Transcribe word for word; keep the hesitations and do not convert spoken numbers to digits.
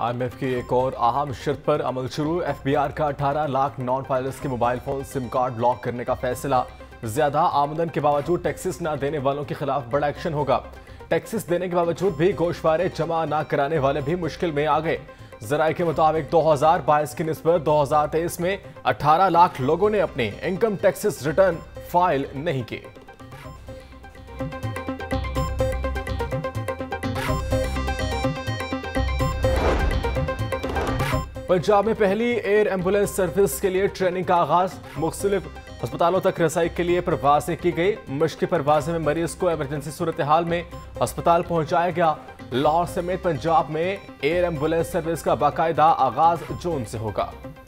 IMF की एक और अहम शर्त पर अमल शुरू। एफबीआर का अठारह लाख नॉन फाइलर्स के mobile phone SIM card block करने का फैसला। ज्यादा आमदन के बावजूद टैक्सेस न देने वालों के खिलाफ बड़ा एक्शन होगा। टैक्सेस देने के बावजूद भी गोशवारे जमा न कराने वाले भी मुश्किल में आ गए। जराये के मुताबिक दो हजार बाईस की निस्बत दो हजार तेईस में अठारह लाख लोगों ने अपने इनकम टैक्सेस रिटर्न फाइल नहीं किए। पंजाब में पहली एयर एम्बुलेंस सर्विस के लिए ट्रेनिंग का आगाज। मुख्तलिफ अस्पतालों तक रसाई के लिए परवाजें की गई। मशक़ी परवाजें में मरीज को इमरजेंसी सूरत हाल में अस्पताल पहुंचाया गया। लाहौर समेत पंजाब में एयर एम्बुलेंस सर्विस का बाकायदा आगाज जून से होगा।